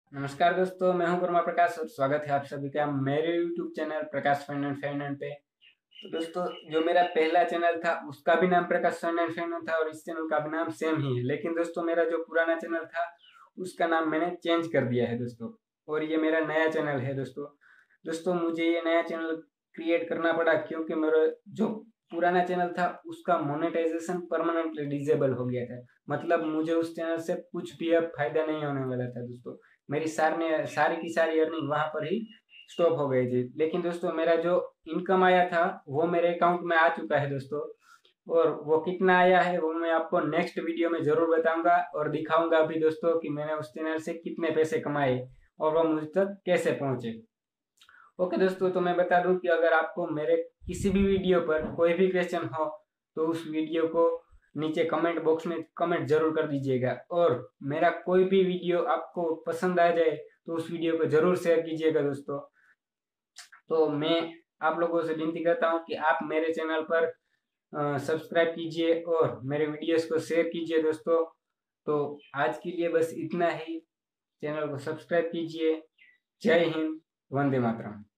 नमस्कार दोस्तों, मैं हूं परमा प्रकाश और स्वागत है आप सभी का मेरे YouTube channel Prakash fun and fan पे। तो दोस्तों, जो मेरा पहला चैनल था उसका भी नाम प्रकाश फन एंड फैन था और इस चैनल का भी नाम सेम ही है। लेकिन दोस्तों, मेरा जो पुराना चैनल था उसका नाम मैंने चेंज कर दिया है दोस्तों, और ये मेरा नया चैनल है दोस्तों। दोस्तों, मुझे ये नया चैनल क्रिएट करना पड़ा क्योंकि मेरा जो पुराना चैनल था उसका मोनेटाइजेशन परमानेंटली डिजेबल हो गया था। मतलब मुझे उस चैनल से कुछ भी अब फायदा नहीं होने वाला था दोस्तों। मेरी सारी की सारी अर्निंग वहां पर ही स्टॉप हो गई थी। लेकिन दोस्तों, मेरा जो इनकम आया था वो मेरे अकाउंट में आ चुका है दोस्तों, और वो कितना आया है वो मैं आपको नेक्स्ट वीडियो में जरूर बताऊंगा और दिखाऊंगा भी दोस्तों कि मैंने उस चैनल से कितने पैसे कमाए और वो मुझ तक कैसे पहुंचे। ओके दोस्तों, तो मैं बता दूं कि अगर आपको मेरे किसी भी वीडियो पर कोई भी क्वेश्चन हो तो उस वीडियो को नीचे कमेंट बॉक्स में कमेंट जरूर कर दीजिएगा, और मेरा कोई भी वीडियो आपको पसंद आ जाए तो उस वीडियो को जरूर शेयर कीजिएगा दोस्तों। तो मैं आप लोगों से विनती करता हूँ कि आप मेरे चैनल पर सब्सक्राइब कीजिए और मेरे वीडियोस को शेयर कीजिए दोस्तों। तो आज के लिए बस इतना ही। चैनल को सब्सक्राइब कीजिए। जय हिंद, वंदे मातरम।